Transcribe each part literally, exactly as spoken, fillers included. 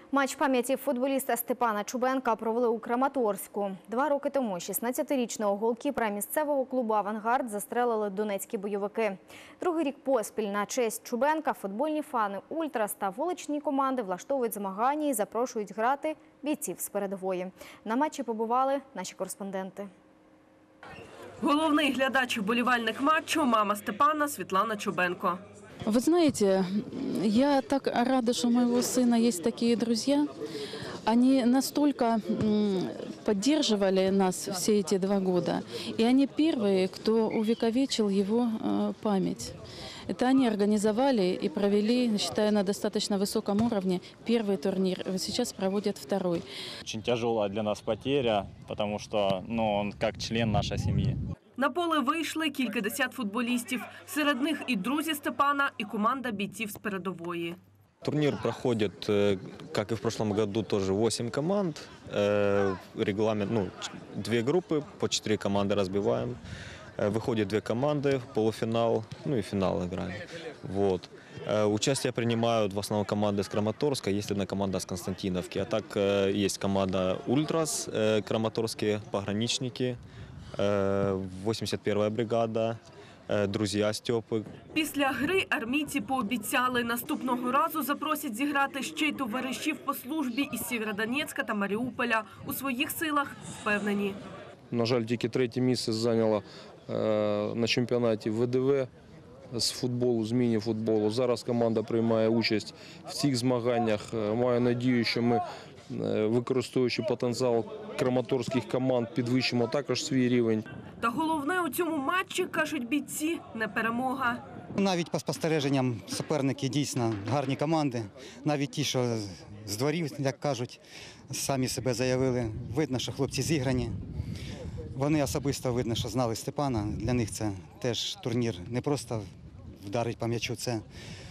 Матч пам'яті футболіста Степана Чубенка провели у Краматорську. Два роки тому шістнадцятирічного голкіпера місцевого клубу «Авангард» застрелили донецькі бойовики. Другий рік поспіль на честь Чубенка футбольні фани «Ультрас» та вуличні команди влаштовують змагання і запрошують грати бійців з передової. На матчі побували наші кореспонденти. Головний глядач і вболівальник матчу – мама Степана Світлана Чубенко. Вы знаете, я так рада, что у моего сына есть такие друзья. Они настолько поддерживали нас все эти два года. И они первые, кто увековечил его память. Это они организовали и провели, считаю, на достаточно высоком уровне первый турнир. Сейчас проводят второй. Очень тяжелая для нас потеря, потому что ну, он как член нашей семьи. На поле вийшли кількадесят футболістів. Серед них і друзі Степана, і команда бійців з передової. Турнир проходит, как и в прошлом году, тоже восемь команд. Регламент, ну, две группы, по четыре команды разбиваем. Выходит две команды, полуфинал, ну и финал играем. Вот. Участие принимают в основном команды с Краматорска, есть одна команда с Константиновки. А так есть команда «Ультрас», краматорские пограничники, восемьдесят первая бригада, друзі Стьопи. Після гри армійці пообіцяли, наступного разу запросять зіграти ще й товаришів по службі із Сєвєродонецька та Маріуполя. У своїх силах впевнені. На жаль, тільки третє місце зайняла на чемпіонаті ВДВ з футболу, з міні-футболу. Зараз команда приймає участь в цих змаганнях. Маю надію, що ми, використовуючи потенціал краматорських команд, підвищимо також свій рівень. Та головне у цьому матчі, кажуть бійці, не перемога. Навіть по спостереженням суперники дійсно гарні команди. Навіть ті, що з дворів, як кажуть, самі себе заявили. Видно, що хлопці зіграні. Вони особисто, видно, що знали Степана. Для них це теж турнір не просто вдарить по м'ячу, це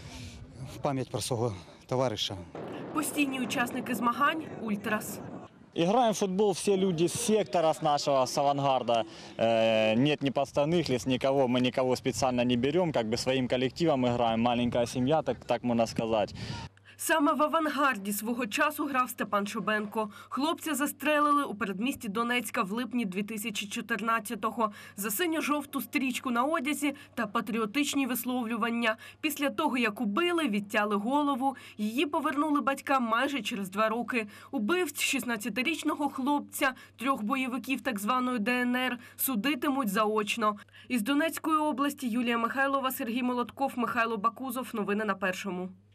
пам'ять про свого товариша. Постійні учасники змагань – «Ультрас». Играем в футбол все люди с сектора, с нашего, с «Авангарда». Э, нет ни подставных лиц, никого, мы никого специально не берем, как бы своим коллективом играем, маленькая семья, так, так можно сказать. Саме в «Авангарді» свого часу грав Степан Чубенко. Хлопця застрелили у передмісті Донецька в липні дві тисячі чотирнадцятого за синьо-жовту стрічку на одязі та патріотичні висловлювання. Після того, як убили, відтяли голову, її повернули батькам майже через два роки. Убивць шістнадцятирічного хлопця, трьох бойовиків так званої Де Ен Ер, судитимуть заочно. Із Донецької області Юлія Михайлова, Сергій Молотков, Михайло Бакузов. Новини на Першому.